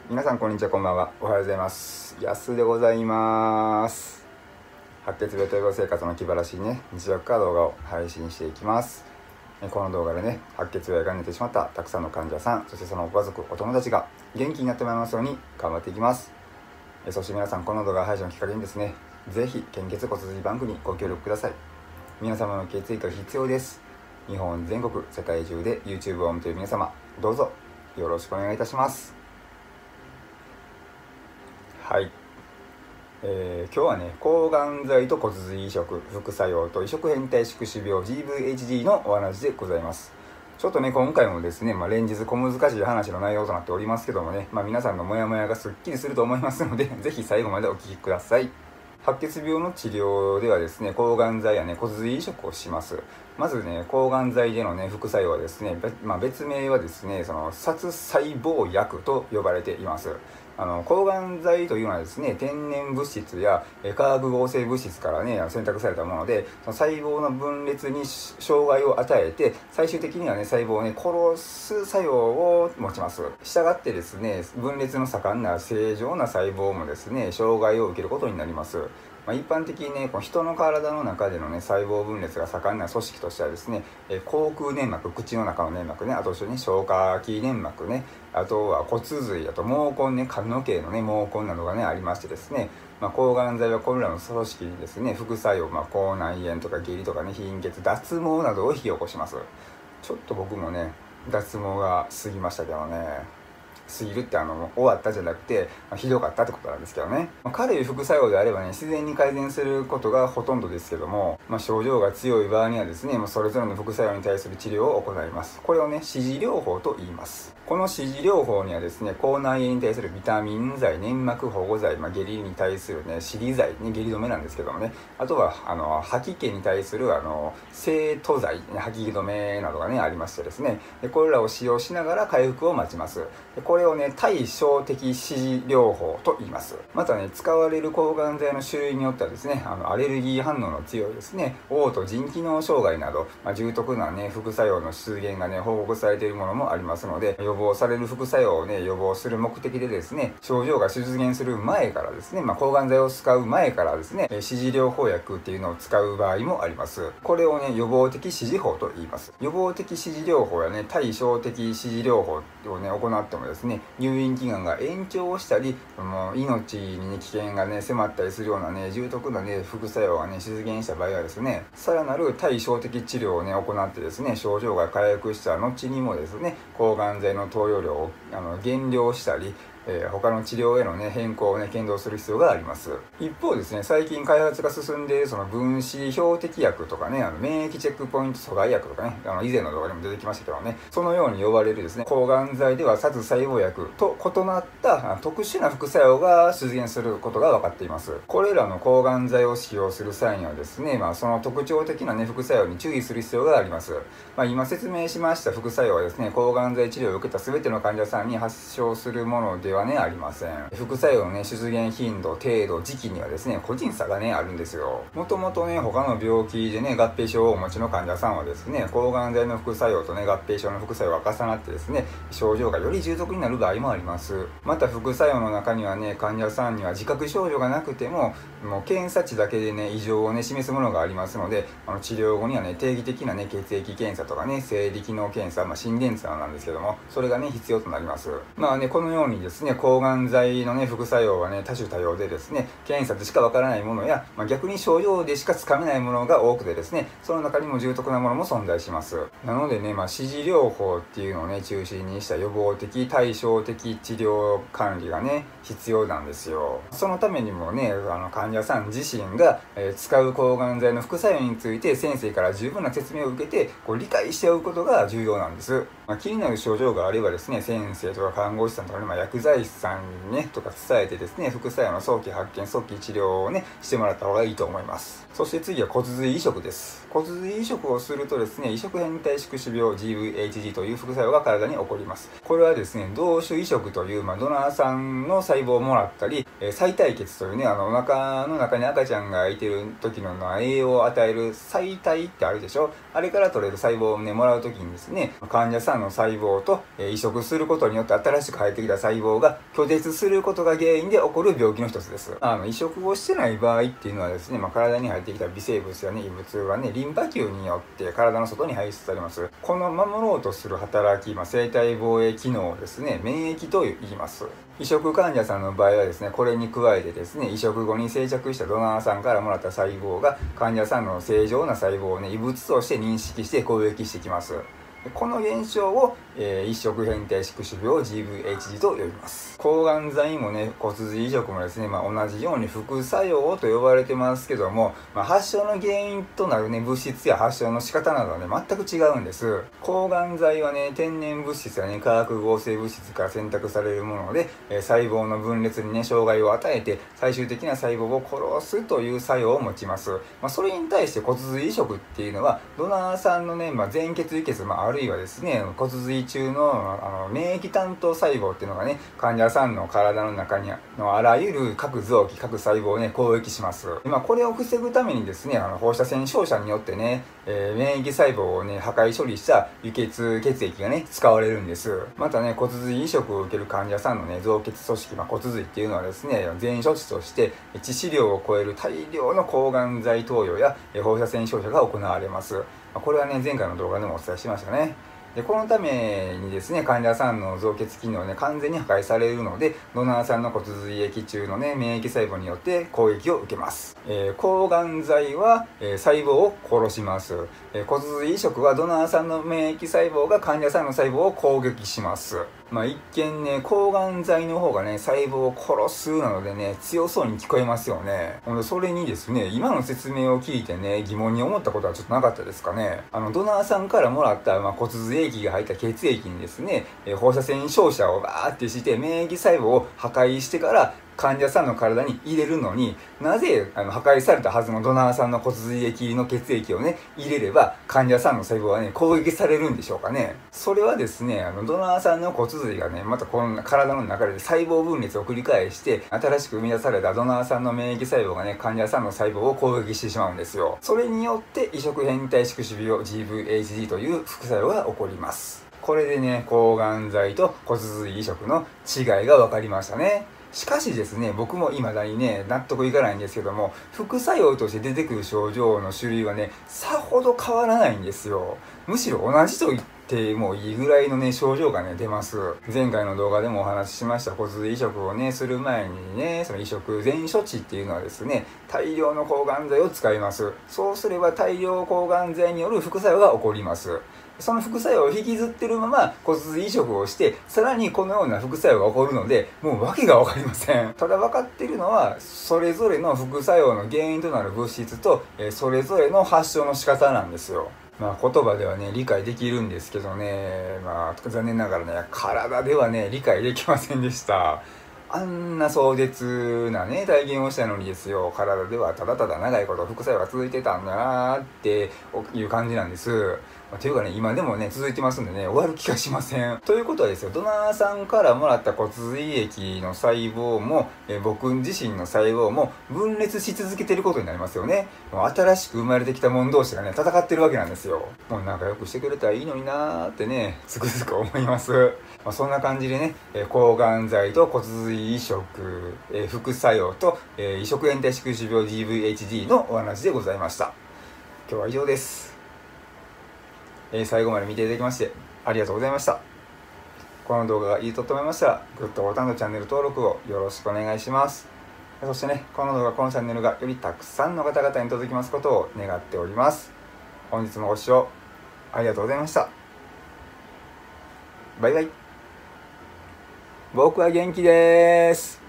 皆さんこんにちは、こんばんは。おはようございます。やすでございます。白血病と予防生活の気晴らしにね、日常から動画を配信していきます。この動画でね、白血病が寝てしまったたくさんの患者さん、そしてそのご家族、お友達が元気になってもらいますように頑張っていきます。そして皆さん、この動画配信のきっかけにですね、ぜひ献血骨髄バンクにご協力ください。皆様の血液が必要です。日本全国、世界中で YouTube を見ている皆様、どうぞよろしくお願いいたします。はい、今日はね、抗がん剤と骨髄移植、副作用と移植変態宿主病 GVHD のお話でございます。ちょっとね、今回もですね、連日小難しい話の内容となっておりますけどもね、皆さんのモヤモヤがすっきりすると思いますので、ぜひ最後までお聞きください。白血病の治療ではですね、抗がん剤やね、骨髄移植をします。まずね、抗がん剤でのね、副作用はですね、別名はですね、殺細胞薬と呼ばれています。抗がん剤というのはですね、天然物質や化学合成物質からね、選択されたもので、その細胞の分裂に障害を与えて、最終的にはね、細胞をね、殺す作用を持ちます。したがってですね、分裂の盛んな正常な細胞もですね、障害を受けることになります。一般的にね、この人の体の中でのね、細胞分裂が盛んな組織としてはですね、口腔粘膜、口の中の粘膜ね、あと一緒に消化器粘膜ね、あとは骨髄、あと毛根ね、髪の毛のね、毛根などがね、ありましてですね、抗がん剤はこれらの組織にですね、副作用、口内炎とか下痢とかね、貧血、脱毛などを引き起こします。ちょっと僕もね、脱毛が過ぎましたけどね、過ぎるって終わったじゃなくて、ひどかったってことなんですけどね。軽い副作用であればね、自然に改善することがほとんどですけども、症状が強い場合にはですね、それぞれの副作用に対する治療を行います。これをね、支持療法と言います。この支持療法にはですね、口内炎に対するビタミン剤、粘膜保護剤、下痢に対するね、支離剤、下痢止めなんですけどもね、あとは、吐き気に対する、生吐剤、吐き気止めなどがね、ありましてですね、これらを使用しながら回復を待ちます。これをね、対症的支持療法と言います。またね、使われる抗がん剤の種類によってはですね、アレルギー反応の強いですね、嘔吐、腎機能障害など、重篤なね、副作用の出現がね、報告されているものもありますので、予防される副作用をね、予防する目的でですね、症状が出現する前からですね、抗がん剤を使う前からですね、支持療法薬っていうのを使う場合もあります。これをね、予防的支持法と言います。予防的支持療法やね、対症的支持療法をね、行ってもですね、入院期間が延長したり、命に、ね、危険がね、迫ったりするようなね、重篤なね、副作用がね、出現した場合はですね、さらなる対症的治療をね、行ってですね、症状が回復した後にもですね、抗がん剤の投与量を減量したり、他の治療へのね、変更をね、検討する必要があります。一方ですね、最近開発が進んでいるその分子標的薬とかね、免疫チェックポイント阻害薬とかね、以前の動画でも出てきましたけどね、そのように呼ばれるですね、抗がん剤では殺細胞薬と異なった特殊な副作用が出現することが分かっています。これらの抗がん剤を使用する際にはですね、その特徴的なね、副作用に注意する必要があります。今説明しました副作用はですね、抗がん剤治療を受けた全ての患者さんに発症するものではね、ありません。副作用のね、出現頻度、程度、時期にはですね、個人差がね、あるんですよ。もともとね、他の病気でね、合併症をお持ちの患者さんはですね、抗がん剤の副作用とね、合併症の副作用が重なってですね、症状がより重篤になる場合もあります。また副作用の中にはね、患者さんには自覚症状がなくても、検査値だけでね、異常をね、示すものがありますので、治療後にはね、定期的なね、血液検査とかね、生理機能検査、心電図なんですけども、それがね、必要となります。このようにですね、抗がん剤のね、副作用はね、多種多様でですね、検査でしかわからないものや、逆に症状でしかつかめないものが多くてですね、その中にも重篤なものも存在します。なのでね、支持療法っていうのをね、中心にした予防的、対症的治療管理がね、必要なんですよ。そのためにもね、患者さん自身が、使う抗がん剤の副作用について先生から十分な説明を受けて、理解しておくことが重要なんです。気になる症状があればですね、先生とか看護師さんとかね、薬剤師さんにね、とか伝えてですね、副作用の早期発見、早期治療をね、してもらった方がいいと思います。そして次は骨髄移植です。骨髄移植をするとですね、移植変態宿主病 GVHD という副作用が体に起こります。これはですね、同種移植という、ドナーさんの細胞をもらったり、 臍帯血というね、お腹の中に赤ちゃんがいてる時の栄養を与える臍帯ってあるでしょ。あれから取れる細胞をね、もらう時にですね、患者さんの細胞と移植することによって新しく生えてきた細胞が拒絶することが原因で起こる病気の一つです。移植をしてない場合っていうのはですね、体に入ってきた微生物やね、異物はね、リンパ球によって体の外に排出されます。この守ろうとする働き、生体防衛機能をですね、免疫と言います。移植患者さんの場合はですね、これに加えてですね、移植後に生着したドナーさんからもらった細胞が患者さんの正常な細胞をね、異物として認識して攻撃してきます。この現象を、移植変態宿主病 GVHD と呼びます。抗がん剤もね、骨髄移植もですね、同じように副作用と呼ばれてますけども、発症の原因となるね、物質や発症の仕方などはね、全く違うんです。抗がん剤はね、天然物質やね、化学合成物質から選択されるもので、細胞の分裂にね、障害を与えて、最終的な細胞を殺すという作用を持ちます。それに対して骨髄移植っていうのは、ドナーさんのね、全血輸血、あるいはですね、骨髄中の免疫担当細胞っていうのがね、患者さんの体の中にのあらゆる各臓器、各細胞をね、攻撃します。これを防ぐためにですね、放射線照射によってね、免疫細胞をね、破壊処理した輸血血液がね、使われるんです。またね、骨髄移植を受ける患者さんのね、造血組織、骨髄っていうのはですね、全処置として致死量を超える大量の抗がん剤投与や放射線照射が行われます。これはね、前回の動画でもお伝えしましたね。でこのためにですね、患者さんの造血機能ね、完全に破壊されるので、ドナーさんの骨髄液中のね、免疫細胞によって攻撃を受けます。抗がん剤は、細胞を殺します。骨髄移植はドナーさんの免疫細胞が患者さんの細胞を攻撃します。一見ね、抗がん剤の方がね、細胞を殺すなのでね、強そうに聞こえますよね。それにですね、今の説明を聞いてね、疑問に思ったことはちょっとなかったですかね。ドナーさんからもらった、骨髄液が入った血液にですね、放射線照射をバーってして、免疫細胞を破壊してから、患者さんの体に入れるのに、なぜ破壊されたはずのドナーさんの骨髄液の血液をね、入れれば患者さんの細胞はね、攻撃されるんでしょうかね。それはですね、ドナーさんの骨髄がね、またこの体の中で細胞分裂を繰り返して、新しく生み出されたドナーさんの免疫細胞がね、患者さんの細胞を攻撃してしまうんですよ。それによって移植変態宿主病 GVHD という副作用が起こります。これでね、抗がん剤と骨髄移植の違いが分かりましたね。しかしですね、僕も未だにね、納得いかないんですけども、副作用として出てくる症状の種類はね、さほど変わらないんですよ。むしろ同じと言ってもいいぐらいのね、症状がね、出ます。前回の動画でもお話ししました骨髄移植をね、する前にね、その移植前処置っていうのはですね、大量の抗がん剤を使います。そうすれば大量抗がん剤による副作用が起こります。その副作用を引きずってるまま骨髄移植をして、さらにこのような副作用が起こるので、もう訳が分かりません。ただ分かっているのは、それぞれの副作用の原因となる物質と、それぞれの発症の仕方なんですよ。言葉ではね、理解できるんですけどね、残念ながらね、体ではね、理解できませんでした。あんな壮絶なね、体験をしたのにですよ、体ではただただ長いこと副作用が続いてたんだなーっていう感じなんです。というかね、今でもね、続いてますんでね、終わる気がしません。ということはですよ、ドナーさんからもらった骨髄液の細胞も、僕自身の細胞も分裂し続けてることになりますよね。もう新しく生まれてきた者同士がね、戦ってるわけなんですよ。もう仲良くしてくれたらいいのになーってね、つくづく思います。そんな感じでね、抗がん剤と骨髄移植、副作用と、移植変態宿主病 GVHD のお話でございました。今日は以上です。最後まで見ていただきましてありがとうございました。この動画がいいと思いましたら、グッドボタンとチャンネル登録をよろしくお願いします。そしてね、この動画、このチャンネルがよりたくさんの方々に届きますことを願っております。本日もご視聴ありがとうございました。バイバイ。僕は元気です。